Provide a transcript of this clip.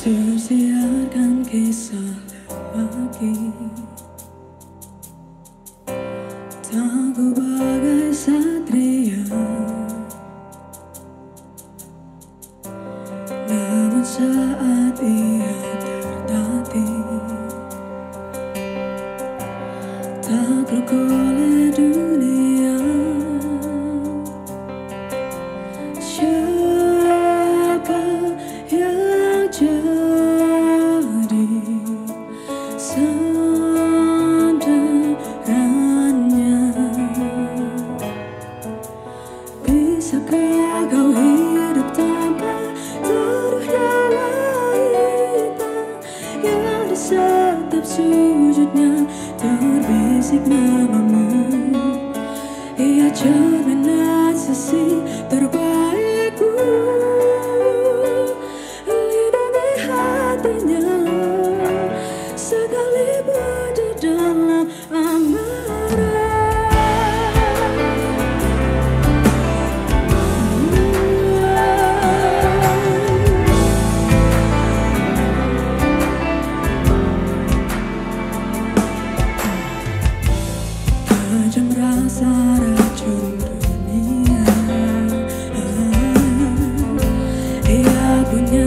Tersiarkan kisah lagi, tangguh bagai satria. Namun saat ia tertatih, takluk oleh dunia. Siapa yang jadi sandarannya? Bisakah kau hidup tanpa taruh dalam hitam yang di setiap sujudnya terbisik namamu? Ia cerminan sisi terbaikku, lindungi hatinya sekalipun di dalam amarah. Tajam rasa racun dunia, ia punya